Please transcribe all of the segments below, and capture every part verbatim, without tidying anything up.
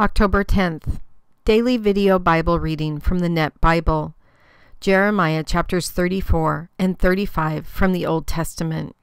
October tenth. Daily Video Bible Reading from the Net Bible. Jeremiah chapters thirty-four and thirty-five from the Old Testament.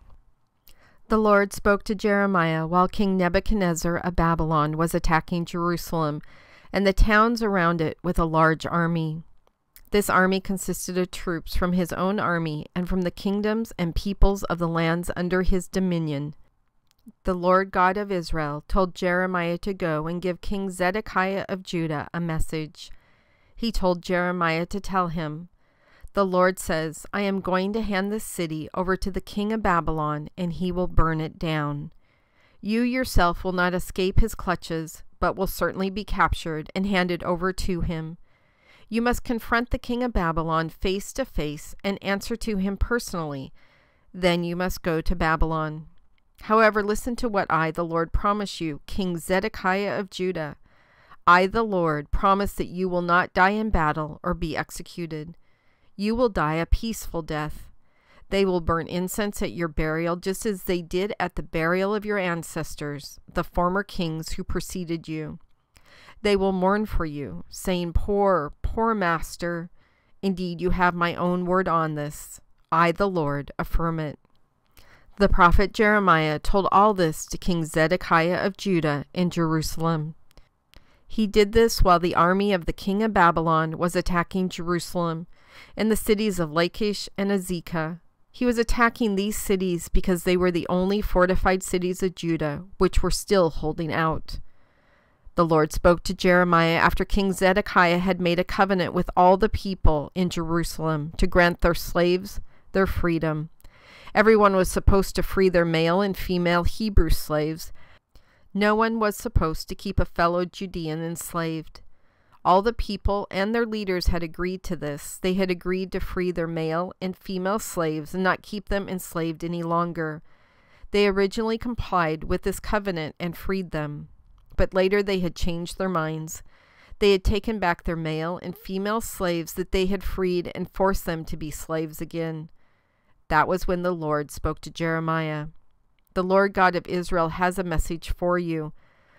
The Lord spoke to Jeremiah while King Nebuchadnezzar of Babylon was attacking Jerusalem and the towns around it with a large army. This army consisted of troops from his own army and from the kingdoms and peoples of the lands under his dominion. The Lord God of Israel told Jeremiah to go and give King Zedekiah of Judah a message. He told Jeremiah to tell him, "The Lord says, I am going to hand this city over to the king of Babylon, and he will burn it down. You yourself will not escape his clutches, but will certainly be captured and handed over to him. You must confront the king of Babylon face to face and answer to him personally. Then you must go to Babylon. However, listen to what I, the Lord, promise you, King Zedekiah of Judah. I, the Lord, promise that you will not die in battle or be executed. You will die a peaceful death. They will burn incense at your burial, just as they did at the burial of your ancestors, the former kings who preceded you. They will mourn for you, saying, 'Poor, poor master.' Indeed, you have my own word on this. I, the Lord, affirm it." The prophet Jeremiah told all this to King Zedekiah of Judah in Jerusalem. He did this while the army of the king of Babylon was attacking Jerusalem and the cities of Lachish and Azekah. He was attacking these cities because they were the only fortified cities of Judah which were still holding out. The Lord spoke to Jeremiah after King Zedekiah had made a covenant with all the people in Jerusalem to grant their slaves their freedom. Everyone was supposed to free their male and female Hebrew slaves. No one was supposed to keep a fellow Judean enslaved. All the people and their leaders had agreed to this. They had agreed to free their male and female slaves and not keep them enslaved any longer. They originally complied with this covenant and freed them, but later they had changed their minds. They had taken back their male and female slaves that they had freed and forced them to be slaves again. That was when the Lord spoke to Jeremiah. "The Lord God of Israel has a message for you.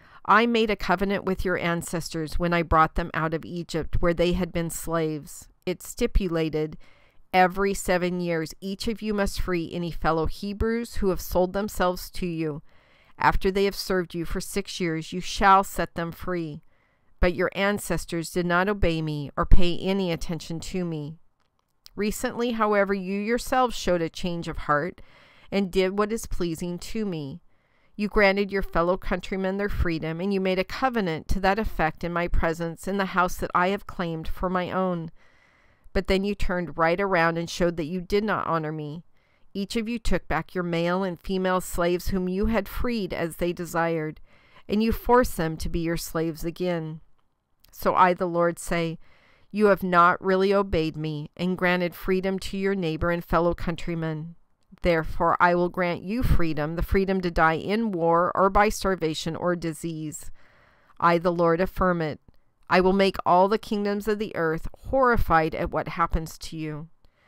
I made a covenant with your ancestors when I brought them out of Egypt, where they had been slaves. It stipulated, every seven years each of you must free any fellow Hebrews who have sold themselves to you. After they have served you for six years, you shall set them free. But your ancestors did not obey me or pay any attention to me. Recently, however, you yourselves showed a change of heart and did what is pleasing to me. You granted your fellow countrymen their freedom, and you made a covenant to that effect in my presence in the house that I have claimed for my own. But then you turned right around and showed that you did not honor me. Each of you took back your male and female slaves whom you had freed as they desired, and you forced them to be your slaves again. So I, the Lord, say, you have not really obeyed me and granted freedom to your neighbor and fellow countrymen. Therefore, I will grant you freedom, the freedom to die in war or by starvation or disease. I, the Lord, affirm it. I will make all the kingdoms of the earth horrified at what happens to you.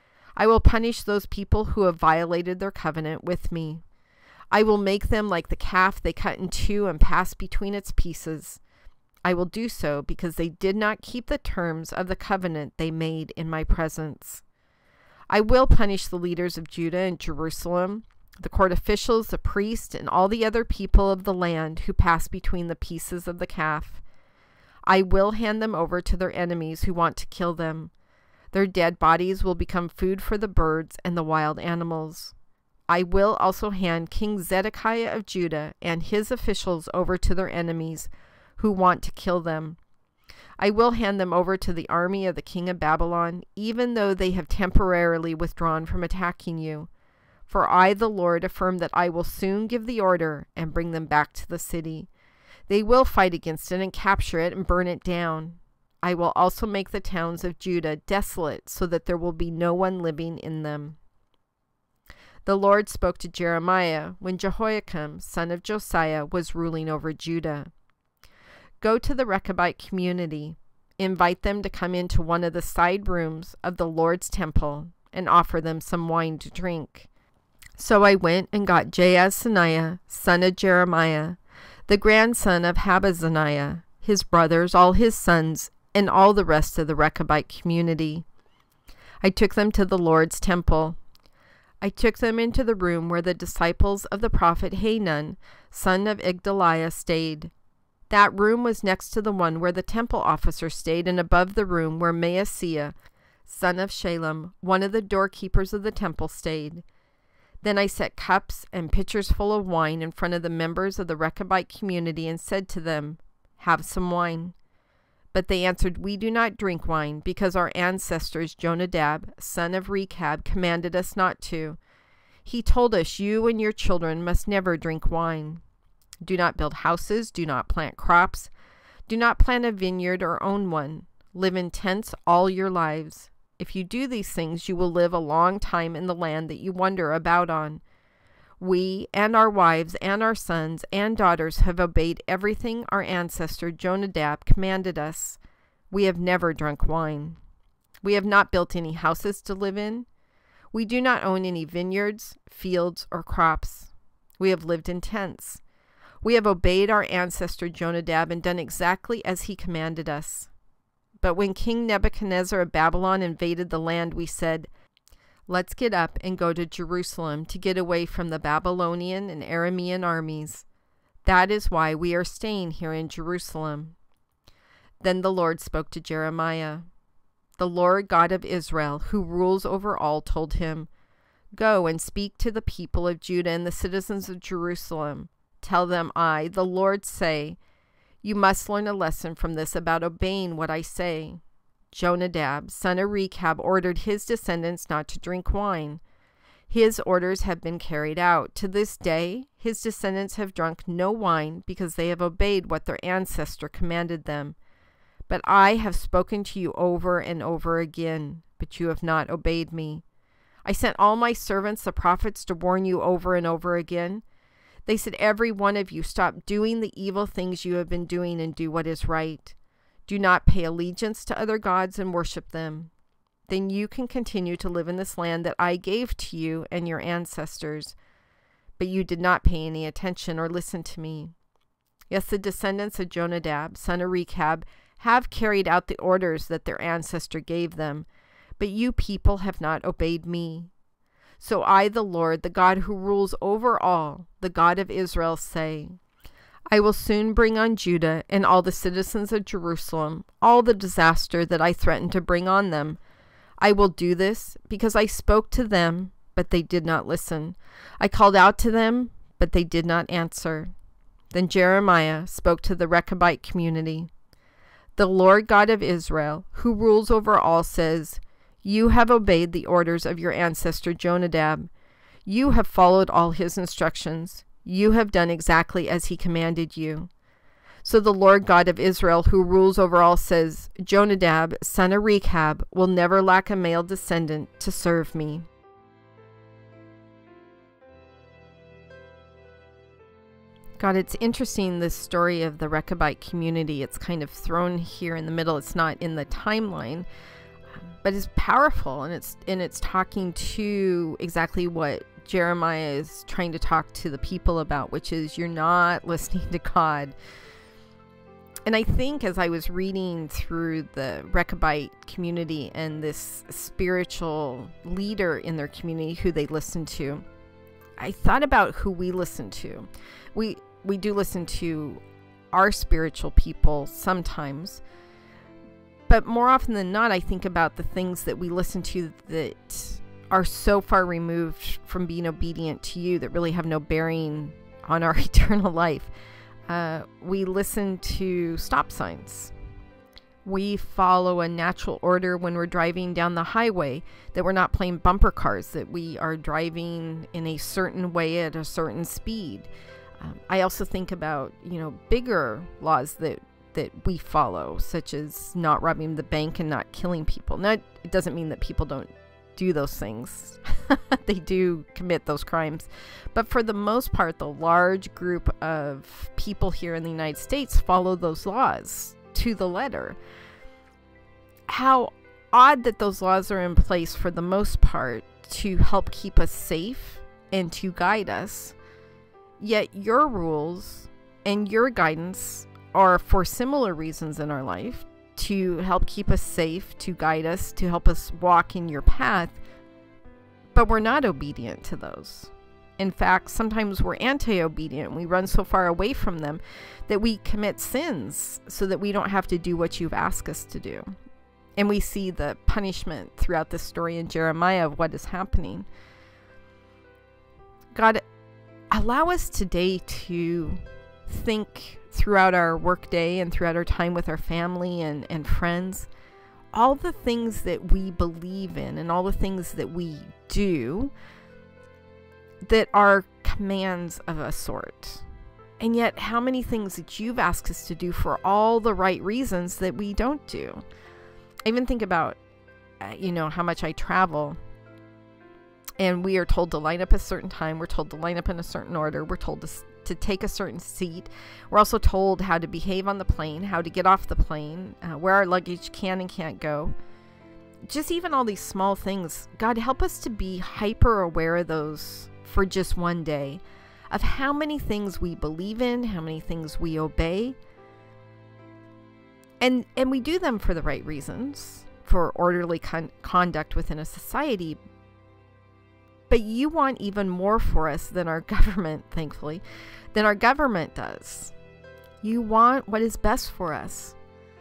I will punish those people who have violated their covenant with me. I will make them like the calf they cut in two and passed between its pieces. I will do so because they did not keep the terms of the covenant they made in my presence. I will punish the leaders of Judah and Jerusalem, the court officials, the priests, and all the other people of the land who pass between the pieces of the calf. I will hand them over to their enemies who want to kill them. Their dead bodies will become food for the birds and the wild animals. I will also hand King Zedekiah of Judah and his officials over to their enemies who want to kill them. I will hand them over to the army of the king of Babylon, even though they have temporarily withdrawn from attacking you. For I, the Lord, affirm that I will soon give the order and bring them back to the city. They will fight against it and capture it and burn it down. I will also make the towns of Judah desolate so that there will be no one living in them." The Lord spoke to Jeremiah when Jehoiakim, son of Josiah, was ruling over Judah. "Go to the Rechabite community, invite them to come into one of the side rooms of the Lord's temple, and offer them some wine to drink." So I went and got Jaazaniah, son of Jeremiah, the grandson of Habazaniah. his brothers, all his sons, and all the rest of the Rechabite community. I took them to the Lord's temple. I took them into the room where the disciples of the prophet Hanun, son of Igdaliah, stayed. That room was next to the one where the temple officer stayed, and above the room where Maaseiah, son of Shalem, one of the doorkeepers of the temple, stayed. Then I set cups and pitchers full of wine in front of the members of the Rechabite community and said to them, "Have some wine." But they answered, "We do not drink wine, because our ancestors Jonadab, son of Rechab, commanded us not to. He told us, 'You and your children must never drink wine.' Do not build houses, do not plant crops, do not plant a vineyard or own one. Live in tents all your lives. If you do these things, you will live a long time in the land that you wander about on. We and our wives and our sons and daughters have obeyed everything our ancestor Jonadab commanded us. We have never drunk wine. We have not built any houses to live in. We do not own any vineyards, fields, or crops. We have lived in tents. We have obeyed our ancestor Jonadab and done exactly as he commanded us. But when King Nebuchadnezzar of Babylon invaded the land, we said, 'Let's get up and go to Jerusalem to get away from the Babylonian and Aramean armies. That is why we are staying here in Jerusalem.' Then the Lord spoke to Jeremiah. The Lord God of Israel, who rules over all, told him, 'Go and speak to the people of Judah and the citizens of Jerusalem. Tell them I, the Lord, say, you must learn a lesson from this about obeying what I say. Jonadab, son of Rechab, ordered his descendants not to drink wine. His orders have been carried out. To this day, his descendants have drunk no wine because they have obeyed what their ancestor commanded them. But I have spoken to you over and over again, but you have not obeyed me. I sent all my servants, the prophets, to warn you over and over again. They said, every one of you, stop doing the evil things you have been doing and do what is right. Do not pay allegiance to other gods and worship them. Then you can continue to live in this land that I gave to you and your ancestors. But you did not pay any attention or listen to me. Yes, the descendants of Jonadab, son of Rechab, have carried out the orders that their ancestor gave them, but you people have not obeyed me. So I, the Lord, the God who rules over all, the God of Israel, say, I will soon bring on Judah and all the citizens of Jerusalem all the disaster that I threatened to bring on them. I will do this because I spoke to them, but they did not listen. I called out to them, but they did not answer. Then Jeremiah spoke to the Rechabite community. The Lord God of Israel, who rules over all, says, you have obeyed the orders of your ancestor Jonadab. You have followed all his instructions. You have done exactly as he commanded you. So the Lord God of Israel, who rules over all, says, Jonadab, son of Rechab, will never lack a male descendant to serve me. God, it's interesting, this story of the Rechabite community. It's kind of thrown here in the middle. It's not in the timeline, but it's powerful, and it's and it's talking to exactly what Jeremiah is trying to talk to the people about, which is you're not listening to God. And I think as I was reading through the Rechabite community and this spiritual leader in their community who they listened to, I thought about who we listen to. We we do listen to our spiritual people sometimes, but more often than not, I think about the things that we listen to that are so far removed from being obedient to you that really have no bearing on our eternal life. Uh, we listen to stop signs. We follow a natural order when we're driving down the highway, that we're not playing bumper cars, that we are driving in a certain way at a certain speed. Um, I also think about, you know, bigger laws that that we follow, such as not robbing the bank and not killing people. Now, it doesn't mean that people don't do those things. They do commit those crimes. But for the most part, the large group of people here in the United States follow those laws to the letter. How odd that those laws are in place for the most part to help keep us safe and to guide us. Yet your rules and your guidance are for similar reasons in our life, to help keep us safe, to guide us, to help us walk in your path, but we're not obedient to those. In fact, sometimes we're anti-obedient. We run so far away from them that we commit sins so that we don't have to do what you've asked us to do. And we see the punishment throughout the story in Jeremiah of what is happening. God, allow us today to think throughout our workday and throughout our time with our family and, and friends, all the things that we believe in and all the things that we do that are commands of a sort. And yet how many things that you've asked us to do for all the right reasons that we don't do. I even think about, uh, you know, how much I travel, and we are told to line up a certain time. We're told to line up in a certain order. We're told to, to take a certain seat. We're also told how to behave on the plane, how to get off the plane, uh, where our luggage can and can't go. Just even all these small things. God, help us to be hyper aware of those for just one day, of how many things we believe in, how many things we obey. And, and we do them for the right reasons, for orderly con- conduct within a society. But you want even more for us than our government, thankfully, than our government does. You want what is best for us.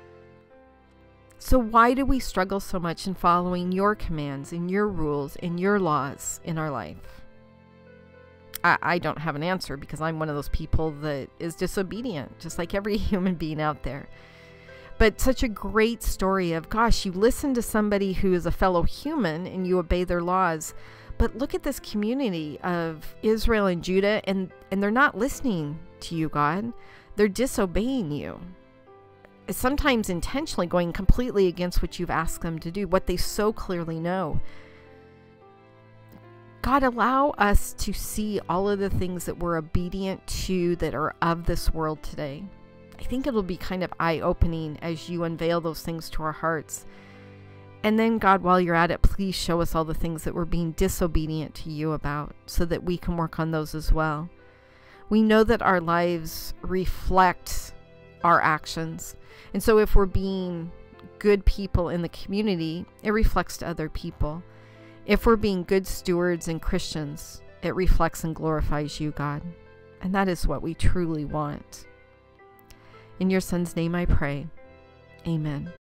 So why do we struggle so much in following your commands and your rules and your laws in our life? I, I don't have an answer, because I'm one of those people that is disobedient, just like every human being out there. But such a great story of, gosh, you listen to somebody who is a fellow human and you obey their laws. But look at this community of Israel and Judah, and, and they're not listening to you, God. They're disobeying you. Sometimes intentionally going completely against what you've asked them to do, what they so clearly know. God, allow us to see all of the things that we're obedient to that are of this world today. I think it'll be kind of eye-opening as you unveil those things to our hearts. And then, God, while you're at it, please show us all the things that we're being disobedient to you about, so that we can work on those as well. We know that our lives reflect our actions. And so if we're being good people in the community, it reflects to other people. If we're being good stewards and Christians, it reflects and glorifies you, God. And that is what we truly want. In your Son's name I pray. Amen.